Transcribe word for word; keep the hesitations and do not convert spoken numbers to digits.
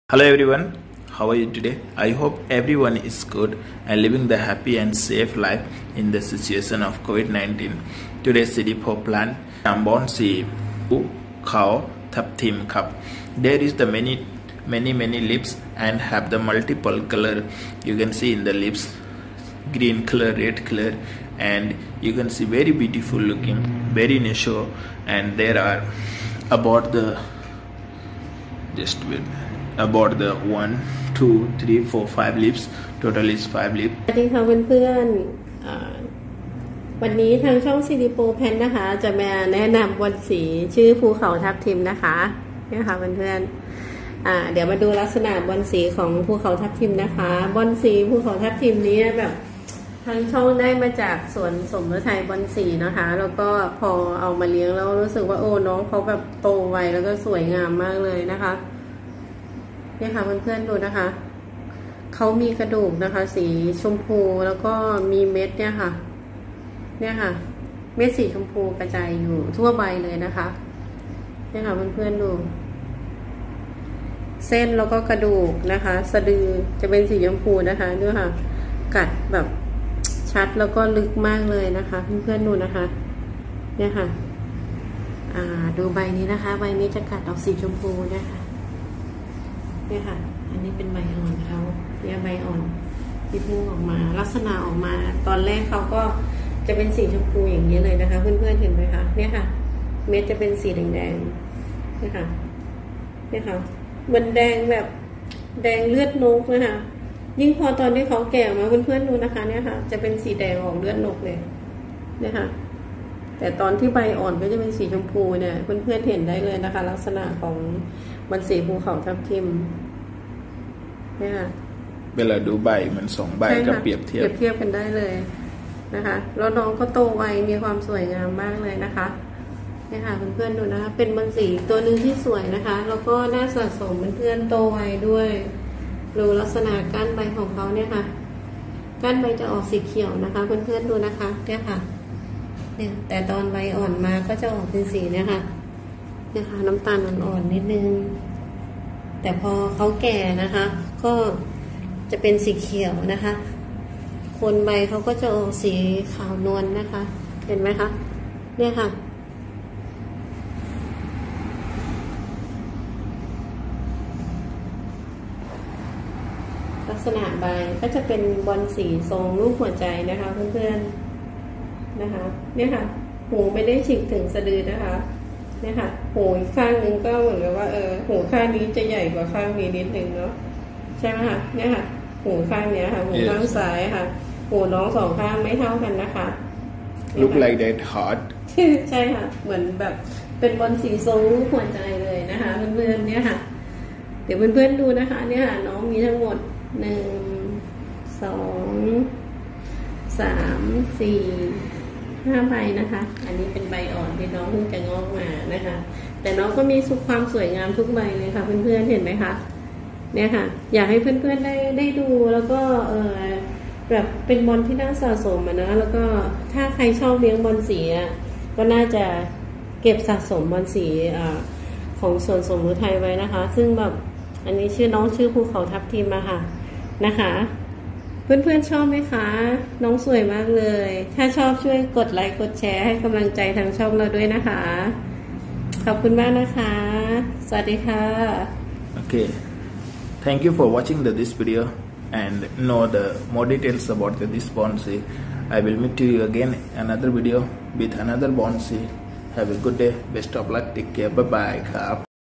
Hello everyone, how are you today? I hope everyone is good and living the happy and safe life in the situation of COVID nineteen. Today's C D four plant Ambonsi Pu Khao Thapthim Cup. There is the many many many leaves and have the multiple color. You can see in the leaves green color, red color, and you can see very beautiful looking, very natural. And there are about the just wait. about the one, two, three, four, five leaves. Total is five leaves. สวัสดีค่ะเพื่อนๆวันนี้ทางช่องซีดีโปแพนนะคะจะมาแนะนำบอนสีชื่อภูเขาทับทิมนะคะนี่ค่ะเพื่อนๆเดี๋ยวมาดูลักษณะบอนสีของภูเขาทับทิมนะคะบอนสีภูเขาทับทิมนี้แบบทางช่องได้มาจากสวนสมฤทัยบอนสีนะคะแล้วก็พอเอามาเลี้ยงแล้วรู้สึกว่าโอ้น้องเขาแบบโตไวแล้วก็สวยงามมากเลยนะคะเนี่ยค่ะเพื่อนๆดูนะคะเขามีกระดูกนะคะสีชมพูแล้วก็มีเม็ดเนี่ยค่ะเนี่ยค่ะเม็ดสีชมพูกระจายอยู่ทั่วใบเลยนะคะเนี่ยค่ะเพื่อนๆดูเส้นแล้วก็กระดูกนะคะสะดือจะเป็นสีชมพูนะคะด้วยค่ะกัดแบบชัดแล้วก็ลึกมากเลยนะคะเพื่อนๆดูนะคะเนี่ยค่ะอ่าดูใบนี้นะคะใบนี้จะกัดออกสีชมพูนะคะเนี่ยค่ะอันนี้เป็นใบอ่อนเขาเนี่ยใบอ่อนที่พุ่งออกมาลักษณะออกมาตอนแรกเขาก็จะเป็นสีชมพูอย่างนี้เลยนะคะเพื่อนๆเห็นไหมคะเนี่ยค่ะเม็ดจะเป็นสีแดงๆเนี่ยค่ะเนี่ยค่ะมันแดงแบบแดงเลือดนกนะคะยิ่งพอตอนที่เขาแก่มาเพื่อนๆดูนะคะเนี่ยค่ะจะเป็นสีแดงออกเลือดนกเลยเนี่ยค่ะแต่ตอนที่ใบอ่อนก็จะเป็นสีชมพูเนี่ยเพื่อนๆเห็นได้เลยนะคะลักษณะของบอนสีภูเขาทับทิมเนี่ยค่ะเวลาดูใบมันสองใบก็เปรียบเทียบเปรียบเทียบกันได้เลยนะคะแล้วน้องก็โตไวมีความสวยงามมากเลยนะคะเนี่ยค่ะเพื่อนๆดูนะคะเป็นบอนสีตัวหนึ่งที่สวยนะคะแล้วก็น่าสะสมเพื่อนๆโตไวด้วยดูลักษณะก้านใบของเขาเนี่ยค่ะก้านใบจะออกสีเขียวนะคะเพื่อนๆดูนะคะเนี่ยค่ะเนี่ยแต่ตอนใบอ่อนมาก็จะออกเป็นสีเนี่ยค่ะเนี่ยค่ะน้ำตาลอ่อนๆนิดนึงแต่พอเขาแก่นะคะก็จะเป็นสีเขียวนะคะโคนใบเขาก็จะออกสีขาวนวล นะคะเห็นไหมคะเนี่ยค่ะลักษณะใบก็จะเป็นบอนสีทรงรูปหัวใจนะคะเพื่อนๆนะคะเนี่ยค่ะหูไม่ได้ฉีกถึงสะดือนะคะเนี่ยค่ะหูอีกข้างนึงก็เหมือนกับว่าเออหูข้างนี้จะใหญ่กว่าข้างนี้นิดนึงเนาะใช่ไหมคะเนี่ยค่ะหูข้างเนี้ยค่ะหูข้างซ้ายค่ะหูน้องสองข้างไม่เท่ากันนะคะ look like that heart ใช่ค่ะเหมือนแบบเป็นบอนสีทรงรูปหัวใจเลยนะคะเพื่อนๆเนี่ยค่ะเดี๋ยวเพื่อนๆดูนะคะเนี่ยค่ะน้องมีทั้งหมดหนึ่งสองสามสี่ห้าใบนะคะอันนี้เป็นใบอ่อนที่น้องเพิ่งจะงอกมานะคะแต่น้องก็มีสุขความสวยงามทุกใบเลยค่ะเพื่อนๆเห็นไหมคะเนี่ยค่ะอยากให้เพื่อนๆได้ได้ดูแล้วก็เออแบบเป็นบอลที่น่าสะสมนะแล้วก็ถ้าใครชอบเลี้ยงบอลสีก็น่าจะเก็บสะสมบอลสีของสวนสมฤทัยไว้นะคะซึ่งแบบอันนี้ชื่อน้องชื่อภูเขาทับทิมมาค่ะนะคะเพื่อนๆชอบไหมคะน้องสวยมากเลยถ้าชอบช่วยกดไลค์กดแชร์ให้กำลังใจทางช่องเราด้วยนะคะขอบคุณมากนะคะสวัสดีค่ะ Okay, thank you for watching the this video and know the more details about the this bonsai. I will meet you again another video with another bonsai. Have a good day, best of luck, take care, bye bye ครับ